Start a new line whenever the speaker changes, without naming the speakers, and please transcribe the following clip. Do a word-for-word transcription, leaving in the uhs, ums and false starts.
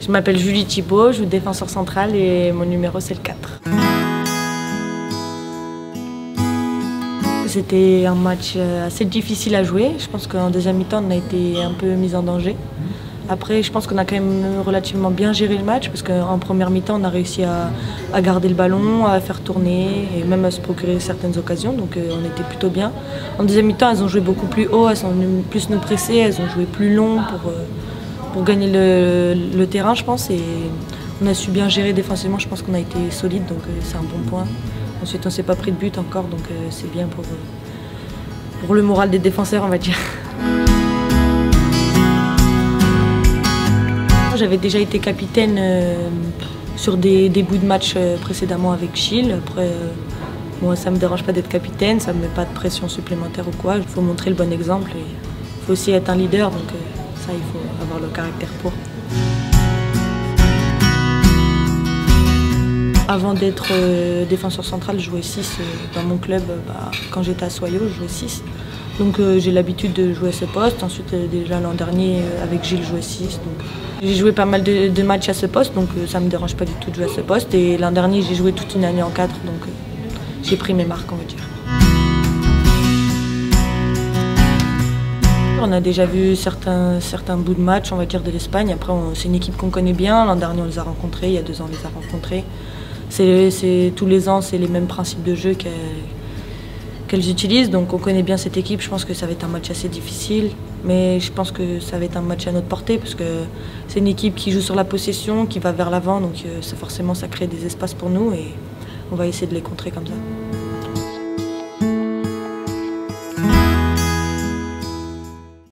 Je m'appelle Julie Thibault, je joue défenseur central et mon numéro c'est le quatre. C'était un match assez difficile à jouer. Je pense qu'en deuxième mi-temps, on a été un peu mis en danger. Après, je pense qu'on a quand même relativement bien géré le match parce qu'en première mi-temps, on a réussi à, à garder le ballon, à faire tourner et même à se procurer certaines occasions. Donc euh, on était plutôt bien. En deuxième mi-temps, elles ont joué beaucoup plus haut, elles sont venues plus nous presser, elles ont joué plus long pour, euh, pour gagner le, le terrain, je pense. Et on a su bien gérer défensivement, je pense qu'on a été solide, donc euh, c'est un bon point. Ensuite, on ne s'est pas pris de but encore, donc euh, c'est bien pour, euh, pour le moral des défenseurs, on va dire. J'avais déjà été capitaine euh, sur des, des bouts de match euh, précédemment avec Gilles. Après, euh, moi, ça ne me dérange pas d'être capitaine, ça ne me met pas de pression supplémentaire ou quoi. Il faut montrer le bon exemple et il faut aussi être un leader, donc euh, ça, il faut avoir le caractère pour. Avant d'être euh, défenseur central, je jouais six euh, dans mon club. Euh, bah, quand j'étais à Soyaux, je jouais six. Donc euh, j'ai l'habitude de jouer à ce poste. Ensuite, euh, déjà l'an dernier, euh, avec Gilles, je jouais six. J'ai joué pas mal de, de matchs à ce poste, donc euh, ça ne me dérange pas du tout de jouer à ce poste. Et l'an dernier, j'ai joué toute une année en quatre, donc euh, j'ai pris mes marques, on va dire. On a déjà vu certains, certains bouts de match, on va dire, de l'Espagne. Après, c'est une équipe qu'on connaît bien. L'an dernier, on les a rencontrés. Il y a deux ans, on les a rencontrés. C'est, c'est, tous les ans, c'est les mêmes principes de jeu qu'elles, qu'elles utilisent. Donc on connaît bien cette équipe. Je pense que ça va être un match assez difficile. Mais je pense que ça va être un match à notre portée parce que c'est une équipe qui joue sur la possession, qui va vers l'avant. Donc euh, forcément, ça crée des espaces pour nous et on va essayer de les contrer comme ça.